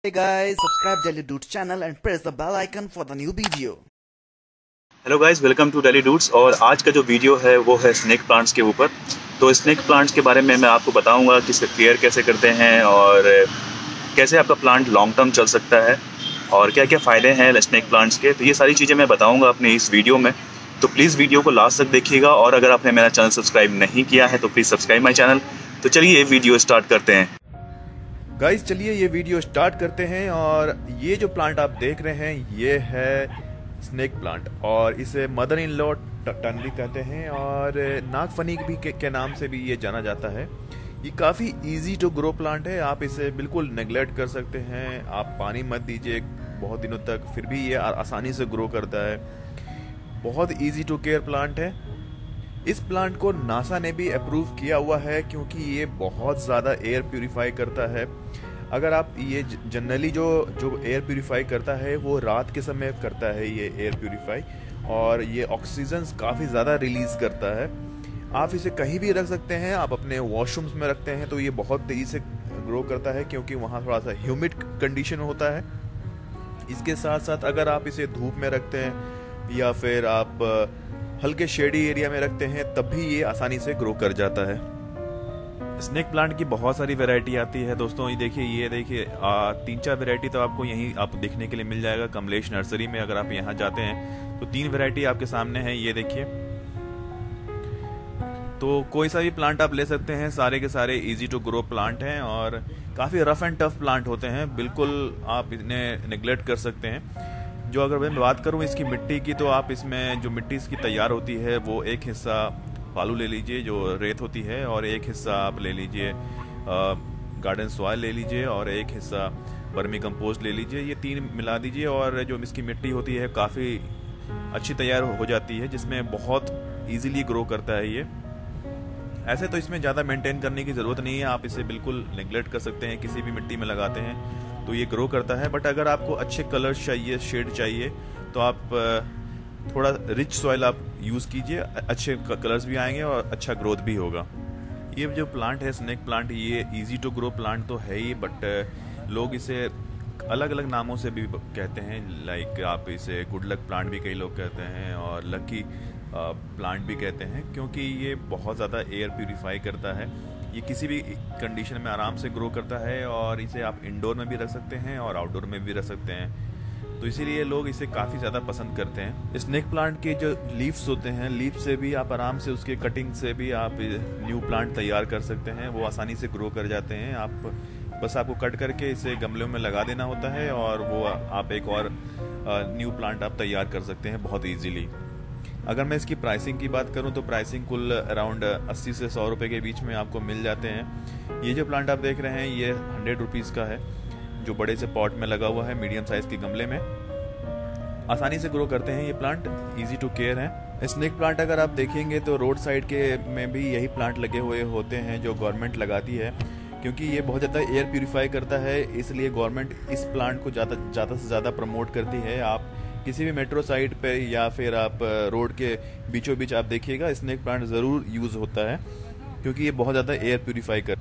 Hey guys, subscribe Daily Dudes channel and press the bell icon for the new video. Hello guys, welcome to daily dudes. और आज का जो video है वो है snake plants के ऊपर। तो स्नेक प्लांट्स के बारे में मैं आपको बताऊंगा कि इसका केयर कैसे करते हैं और कैसे आपका प्लांट लॉन्ग टर्म चल सकता है और क्या क्या फ़ायदे हैं स्नेक प्लांट्स के। तो ये सारी चीज़ें मैं बताऊंगा अपने इस वीडियो में। तो प्लीज़ वीडियो को लास्ट तक देखिएगा और अगर आपने मेरा चैनल सब्सक्राइब नहीं किया है तो प्लीज़ सब्सक्राइब माई चैनल। तो चलिए ये वीडियो स्टार्ट करते हैं। गाइस चलिए ये वीडियो स्टार्ट करते हैं। और ये जो प्लांट आप देख रहे हैं ये है स्नेक प्लांट और इसे मदर इन लॉ टर्न भी कहते हैं और नागफनी भी के नाम से भी ये जाना जाता है। ये काफ़ी इजी टू ग्रो प्लांट है, आप इसे बिल्कुल नेग्लेक्ट कर सकते हैं। आप पानी मत दीजिए बहुत दिनों तक, फिर भी ये आसानी से ग्रो करता है। बहुत इजी टू केयर प्लांट है। इस प्लांट को नासा ने भी अप्रूव किया हुआ है क्योंकि ये बहुत ज़्यादा एयर प्यूरिफाई करता है। अगर आप ये जनरली जो एयर प्यूरिफाई करता है वो रात के समय करता है ये एयर प्यूरिफाई, और ये ऑक्सीजन काफ़ी ज़्यादा रिलीज़ करता है। आप इसे कहीं भी रख सकते हैं, आप अपने वॉशरूम्स में रखते हैं तो ये बहुत तेज़ी से ग्रो करता है क्योंकि वहाँ थोड़ा सा ह्यूमिड कंडीशन होता है। इसके साथ साथ अगर आप इसे धूप में रखते हैं या फिर आप हल्के शेडी एरिया में रखते हैं तब भी ये आसानी से ग्रो कर जाता है। स्नेक प्लांट की बहुत सारी वैरायटी आती है दोस्तों। ये देखिए 3-4 वैरायटी तो आपको यहीं आप देखने के लिए मिल जाएगा कमलेश नर्सरी में। अगर आप यहाँ जाते हैं तो 3 वैरायटी आपके सामने है, ये देखिए। तो कोई सा भी प्लांट आप ले सकते हैं, सारे के सारे इजी टू ग्रो प्लांट हैं और काफ़ी रफ एंड टफ प्लांट होते हैं, बिल्कुल आप इन्हें नेग्लेक्ट कर सकते हैं। जो अगर मैं बात करूं इसकी मिट्टी की, तो आप इसमें जो मिट्टी इसकी तैयार होती है वो एक हिस्सा बालू ले लीजिए जो रेत होती है, और एक हिस्सा आप ले लीजिए गार्डन सॉइल ले लीजिए, और एक हिस्सा वर्मी कंपोस्ट ले लीजिए। ये 3 मिला दीजिए और जो इसकी मिट्टी होती है काफ़ी अच्छी तैयार हो जाती है, जिसमें बहुत ईजिली ग्रो करता है ये। ऐसे तो इसमें ज़्यादा मेंटेन करने की ज़रूरत नहीं है, आप इसे बिल्कुल नेग्लेक्ट कर सकते हैं। किसी भी मिट्टी में लगाते हैं तो ये ग्रो करता है। बट अगर आपको अच्छे कलर्स चाहिए, शेड चाहिए, तो आप थोड़ा रिच सॉइल आप यूज़ कीजिए, अच्छे कलर्स भी आएंगे और अच्छा ग्रोथ भी होगा। ये जो प्लांट है स्नेक प्लांट, ये इजी टू ग्रो प्लांट तो है ही, बट लोग इसे अलग अलग नामों से भी कहते हैं। लाइक आप इसे गुड लक प्लांट भी कई लोग कहते हैं और लकी प्लांट भी कहते हैं, क्योंकि ये बहुत ज़्यादा एयर प्यूरिफाई करता है। ये किसी भी कंडीशन में आराम से ग्रो करता है और इसे आप इंडोर में भी रख सकते हैं और आउटडोर में भी रख सकते हैं, तो इसीलिए लोग इसे काफ़ी ज़्यादा पसंद करते हैं। स्नेक प्लांट के जो लीव्स होते हैं, लीफ से भी आप आराम से, उसके कटिंग से भी आप न्यू प्लांट तैयार कर सकते हैं। वो आसानी से ग्रो कर जाते हैं। आप बस आपको कट करके इसे गमलों में लगा देना होता है और वो आप एक और न्यू प्लांट आप तैयार कर सकते हैं बहुत ईजीली। अगर मैं इसकी प्राइसिंग की बात करूं तो प्राइसिंग कुल अराउंड 80 से 100 रुपये के बीच में आपको मिल जाते हैं। ये जो प्लांट आप देख रहे हैं ये 100 रुपीज़ का है, जो बड़े से पॉट में लगा हुआ है, मीडियम साइज़ के गमले में। आसानी से ग्रो करते हैं ये प्लांट, इजी टू केयर है। स्नेक प्लांट अगर आप देखेंगे तो रोड साइड के में भी यही प्लांट लगे हुए होते हैं जो गवर्नमेंट लगाती है, क्योंकि ये बहुत ज़्यादा एयर प्यूरिफाई करता है, इसलिए गवर्नमेंट इस प्लांट को ज़्यादा से ज़्यादा प्रमोट करती है। आप किसी भी मेट्रो साइड पे या फिर आप रोड के बीचों बीच आप देखिएगा स्नेक प्लांट ज़रूर यूज़ होता है, क्योंकि ये बहुत ज़्यादा एयर प्यूरिफाई कर।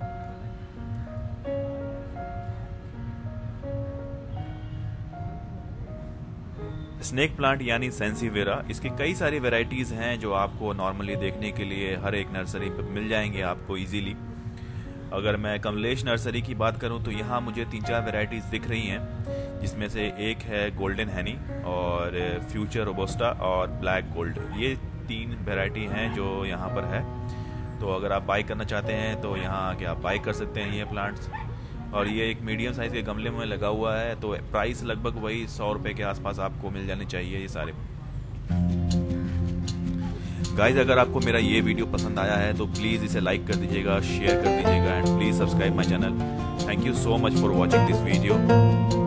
स्नेक प्लांट यानी सेंसीवेरा, इसकी कई सारी वैरायटीज़ हैं जो आपको नॉर्मली देखने के लिए हर एक नर्सरी पे मिल जाएंगे आपको इजीली। अगर मैं कमलेश नर्सरी की बात करूं तो यहाँ मुझे 3-4 वैरायटीज़ दिख रही हैं, जिसमें से एक है गोल्डन हनी और फ्यूचर रोबोस्टा और ब्लैक गोल्ड। ये 3 वैरायटी हैं जो यहाँ पर है। तो अगर आप बाई करना चाहते हैं तो यहाँ आके आप बाई कर सकते हैं ये प्लांट्स। और ये एक मीडियम साइज़ के गमले में लगा हुआ है, तो प्राइस लगभग वही 100 रुपये के आसपास आपको मिल जाने चाहिए ये सारे। गाइज अगर आपको मेरा ये वीडियो पसंद आया है तो प्लीज़ इसे लाइक कर दीजिएगा, शेयर कर दीजिएगा and please subscribe my channel. Thank you so much for watching this video.